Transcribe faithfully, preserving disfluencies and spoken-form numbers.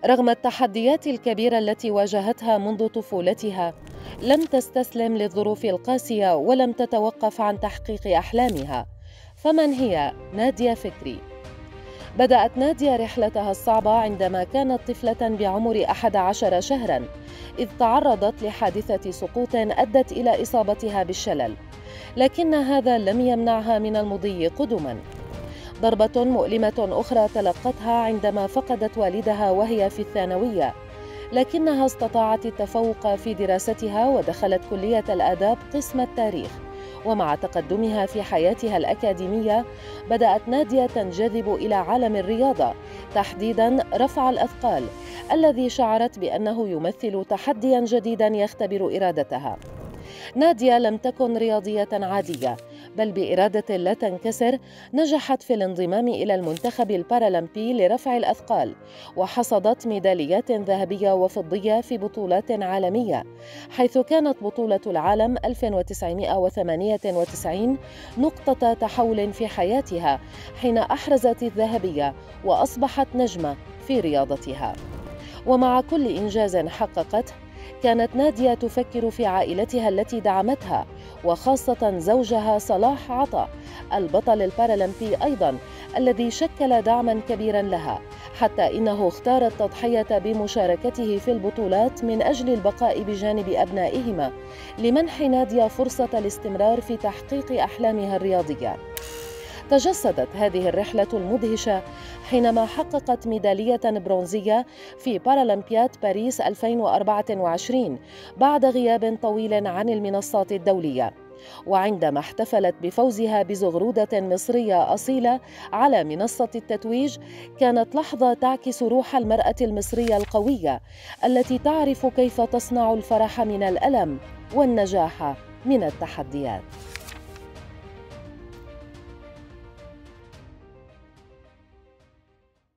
رغم التحديات الكبيرة التي واجهتها منذ طفولتها، لم تستسلم للظروف القاسية ولم تتوقف عن تحقيق أحلامها. فمن هي نادية فكري؟ بدأت نادية رحلتها الصعبة عندما كانت طفلة بعمر أحد عشر شهراً، إذ تعرضت لحادثة سقوط أدت إلى إصابتها بالشلل، لكن هذا لم يمنعها من المضي قدماً. ضربة مؤلمة أخرى تلقتها عندما فقدت والدها وهي في الثانوية، لكنها استطاعت التفوق في دراستها ودخلت كلية الآداب قسم التاريخ. ومع تقدمها في حياتها الأكاديمية، بدأت نادية تنجذب إلى عالم الرياضة، تحديداً رفع الأثقال، الذي شعرت بأنه يمثل تحدياً جديداً يختبر إرادتها. نادية لم تكن رياضية عادية، بل بإرادة لا تنكسر نجحت في الانضمام إلى المنتخب البارالمبي لرفع الأثقال، وحصدت ميداليات ذهبية وفضية في بطولات عالمية، حيث كانت بطولة العالم ألف وتسعمائة وثمانية وتسعين نقطة تحول في حياتها، حين أحرزت الذهبية وأصبحت نجمة في رياضتها. ومع كل إنجاز حققته، كانت نادية تفكر في عائلتها التي دعمتها، وخاصة زوجها صلاح عطا البطل البارالمبي أيضا، الذي شكل دعما كبيرا لها، حتى إنه اختار التضحية بمشاركته في البطولات من أجل البقاء بجانب أبنائهما، لمنح نادية فرصة الاستمرار في تحقيق أحلامها الرياضية. تجسدت هذه الرحلة المدهشة حينما حققت ميدالية برونزية في بارالمبياد باريس ألفين وأربعة وعشرين بعد غياب طويل عن المنصات الدولية، وعندما احتفلت بفوزها بزغرودة مصرية أصيلة على منصة التتويج، كانت لحظة تعكس روح المرأة المصرية القوية التي تعرف كيف تصنع الفرح من الألم والنجاح من التحديات.